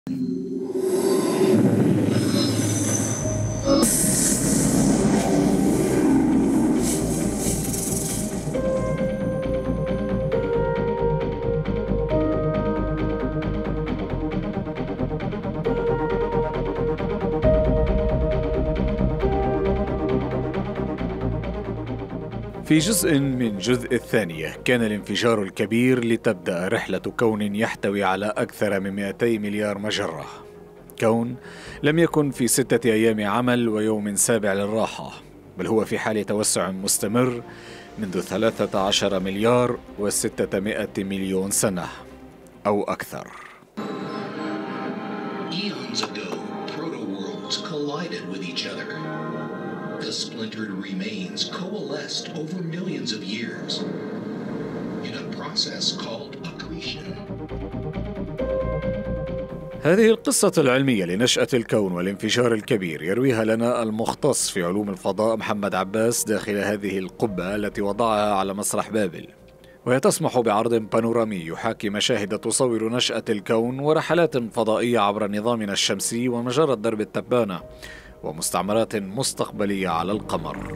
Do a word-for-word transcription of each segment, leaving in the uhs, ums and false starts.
في جزء من جزء الثانية كان الانفجار الكبير لتبدأ رحلة كون يحتوي على أكثر من مئتي مليار مجرة. كون لم يكن في ستة أيام عمل ويوم سابع للراحة، بل هو في حال توسع مستمر منذ ثلاثة عشر مليار وستمائة مليون سنة أو أكثر. Eons ago, proto-worlds collided with each other. The splintered remains coalesced over millions of years in a process called accretion. هذه القصة العلمية لنشأة الكون والانفجار الكبير يرويها لنا المختص في علوم الفضاء محمد عباس داخل هذه القبة التي وضعها على مسرح بابل، وهي تسمح بعرض بانورامي يحاكي مشاهد تصور نشأة الكون ورحلات فضائية عبر نظامنا الشمسي ومجرة درب التبانة ومستعمرات مستقبلية على القمر.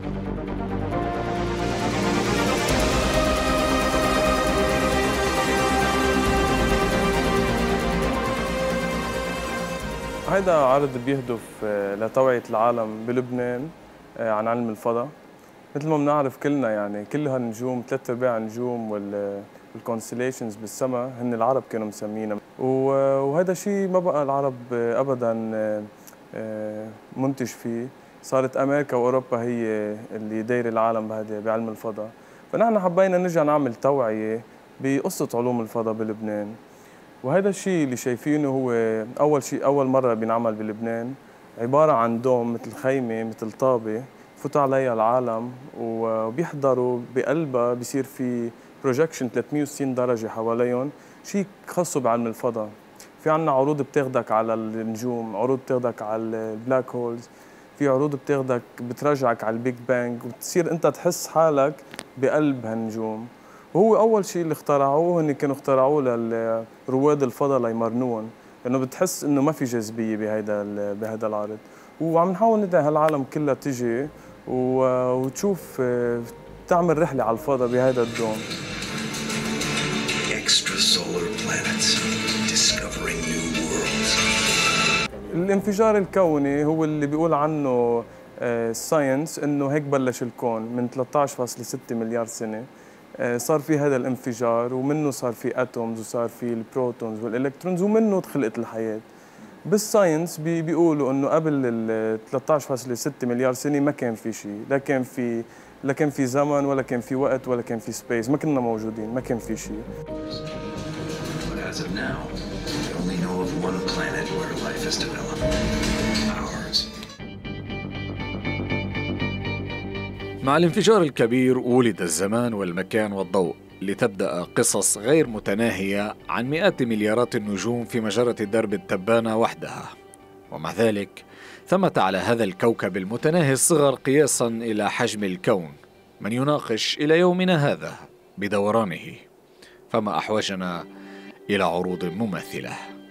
هيدا عرض بيهدف لتوعية العالم بلبنان عن علم الفضاء. مثل ما بنعرف كلنا يعني كل هالنجوم، ثلاث ارباع النجوم والكونستليشنز بالسماء هن العرب كانوا مسمينها، وهذا شيء ما بقى العرب ابدا منتج فيه. صارت امريكا واوروبا هي اللي دايره العالم بهذا بعلم الفضاء، فنحن حبينا نرجع نعمل توعيه بقصه علوم الفضاء بلبنان. وهذا الشيء اللي شايفينه هو اول شيء اول مره بينعمل بلبنان، عباره عن دوم مثل خيمه مثل طابه فوت عليها العالم وبيحضروا بقلبها، بيصير في بروجكشن ثلاثمئة وستين درجه حواليهم، شيء خاصه بعلم الفضاء. في عنا عروض بتاخدك على النجوم، عروض بتاخدك على البلاك هولز، في عروض بتاخدك بترجعك على البيج بانج، وبتصير انت تحس حالك بقلب هالنجوم. وهو اول شيء اللي اخترعوه هن كانوا اخترعوه لرواد الفضاء ليمرنوهم، لانه بتحس انه ما في جاذبيه بهيدا بهذا العرض. وعم نحاول ندعي هالعالم كلها تجي وتشوف تعمل رحله على الفضاء بهذا الدوم. الانفجار الكوني هو اللي بيقول عنه الساينس انه هيك بلش الكون من ثلاثة عشر فاصلة ستة مليار سنه. صار في هذا الانفجار ومنه صار في اتومز وصار في البروتونز والالكترونز ومنه خلقت الحياه. بالساينس بي بيقولوا انه قبل ال ثلاثة عشر فاصلة ستة مليار سنه ما كان في شيء، لا كان في لا كان في زمن ولا كان في وقت ولا كان في سبيس، ما كنا موجودين، ما كان في شيء. مع الانفجار الكبير ولد الزمان والمكان والضوء لتبدأ قصص غير متناهية عن مئات مليارات النجوم في مجرة درب التبانة وحدها. ومع ذلك ثمة على هذا الكوكب المتناهي الصغر قياسا إلى حجم الكون من يناقش إلى يومنا هذا بدورانه، فما أحوجنا إلى عروض مماثلة.